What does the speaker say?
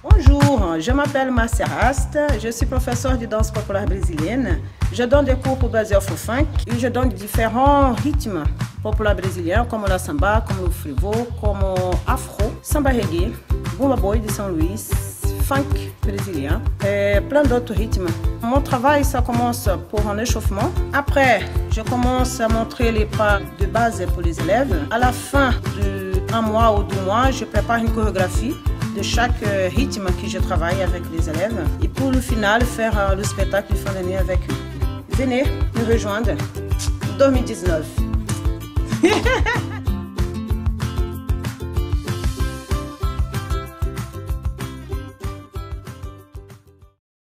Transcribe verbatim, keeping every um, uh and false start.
Bonjour, je m'appelle Marcia Rast, je suis professeure de danse populaire brésilienne. Je donne des cours pour basés afro-funk et je donne différents rythmes populaires brésiliens comme la samba, comme le frivole, comme afro, samba reggae, bumba boi de São Luís, funk brésilien et plein d'autres rythmes. Mon travail, ça commence pour un échauffement. Après, je commence à montrer les pas de base pour les élèves. À la fin d'un mois ou deux mois, je prépare une chorégraphie de chaque rythme que je travaille avec les élèves. Et pour le final, faire le spectacle de fin d'année avec eux. Venez me rejoindre en deux mille dix-neuf.